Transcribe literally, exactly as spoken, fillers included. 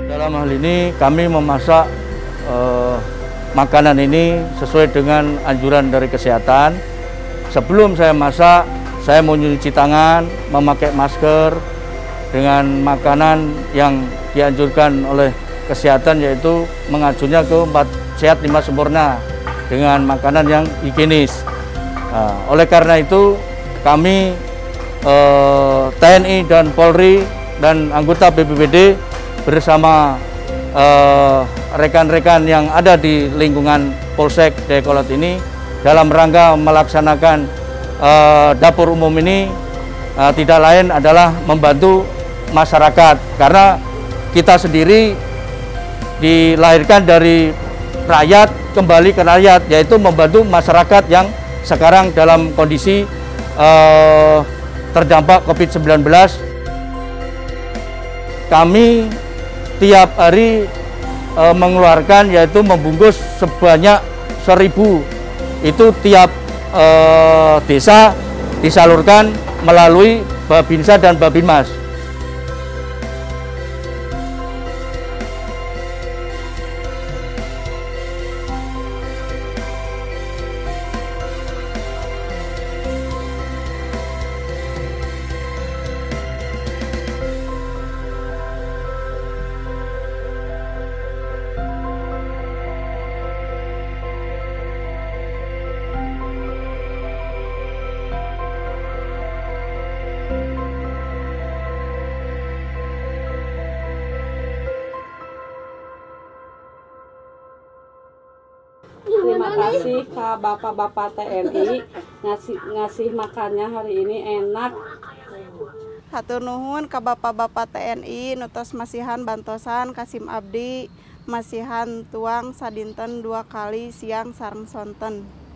Dalam hal ini kami memasak eh, makanan ini sesuai dengan anjuran dari kesehatan. Sebelum saya masak, saya mau mencuci tangan, memakai masker dengan makanan yang dianjurkan oleh kesehatan, yaitu mengacunya ke empat sehat lima sempurna dengan makanan yang higienis. Nah, oleh karena itu kami eh, T N I dan Polri dan anggota B P B D bersama rekan-rekan eh, yang ada di lingkungan Polsek Dayakolot ini dalam rangka melaksanakan eh, dapur umum ini eh, tidak lain adalah membantu masyarakat, karena kita sendiri dilahirkan dari rakyat kembali ke rakyat, yaitu membantu masyarakat yang sekarang dalam kondisi eh, terdampak COVID sembilan belas. Kami tiap hari e, mengeluarkan yaitu membungkus sebanyak seribu, itu tiap e, desa disalurkan melalui Babinsa dan Babinmas. Terima kasih ke bapak-bapak T N I ngasih ngasih makannya hari ini enak. Hatur nuhun ke bapak-bapak T N I nutos masihan bantosan Kasim Abdi masihan tuang sadinten dua kali siang sareng sonten.